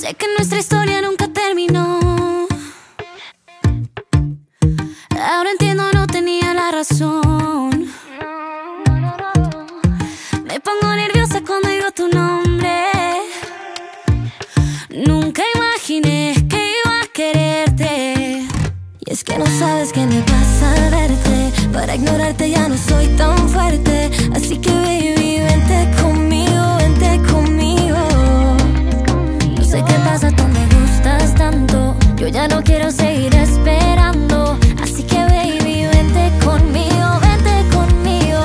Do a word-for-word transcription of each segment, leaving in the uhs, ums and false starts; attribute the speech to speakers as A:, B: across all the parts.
A: Sé que nuestra historia nunca terminó. Ahora entiendo, no tenía la razón. Me pongo nerviosa cuando digo tu nombre. Nunca imaginé que iba a quererte. Y es que no sabes qué me pasa al verte. Para ignorarte ya no soy tan fuerte. Así que baby, vente conmigo, vente conmigo. No sé qué pasa, tú me gustas tanto. Yo ya no quiero seguir esperando. Así que baby, vente conmigo, vente conmigo.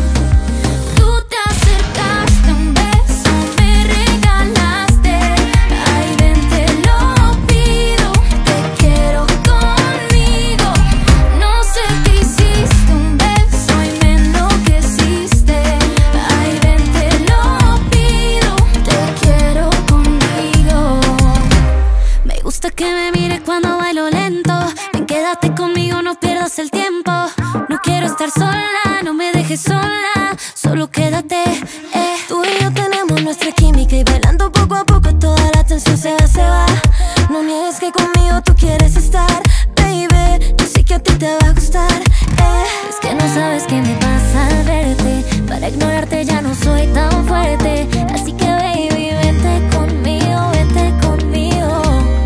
A: Tú te acercaste, un beso me regalaste. Ay, ven, te lo pido, te quiero conmigo. No sé qué hiciste, un beso y me enloqueciste. Ay, ven, te lo pido, te quiero conmigo. Me gusta que me mires cuando bailo lento. Ven, quédate conmigo, no pierdas el tiempo. No quiero estar sola, no me dejes sola. Solo quédate, eh. Tú y yo tenemos nuestra química y bailando poco a poco toda la tensión se va, se va. No niegues que conmigo tú quieres estar, baby. Yo sé que a ti te va a gustar, eh. Es que no sabes qué me pasa al verte. Para ignorarte ya no soy tan fuerte. Así que baby, vente conmigo, vente conmigo.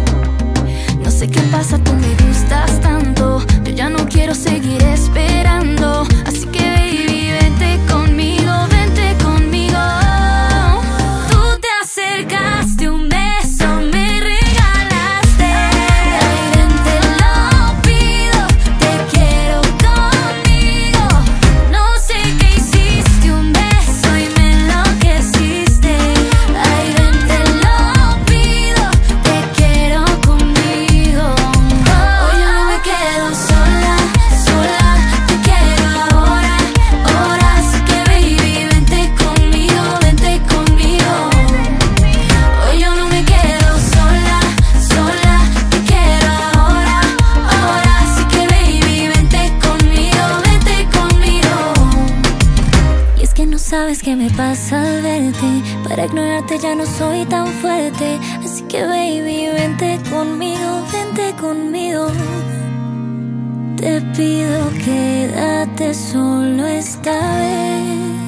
A: No sé qué pasa, tú me gustas tanto. Yo ya no quiero seguir esperando. Así que baby, vente conmigo, vente conmigo. Tú te acercaste, un beso me regalaste. Ay, ven, te lo pido, te quiero conmigo. No sé qué hiciste, un beso y me enloqueciste. Ay, ven, te lo pido, te quiero conmigo. Hoy yo no me quedo sola, sola, te quiero ahora, ahora. Así que baby, vente conmigo, vente conmigo. Hoy yo no me quedo sola, sola, te quiero ahora, ahora. Así que baby, vente conmigo, vente conmigo. Y es que no sabes qué me pasa al verte. Para ignorarte ya no soy tan fuerte. Así que baby, vente conmigo, vente conmigo. Te pido quédate solo esta vez.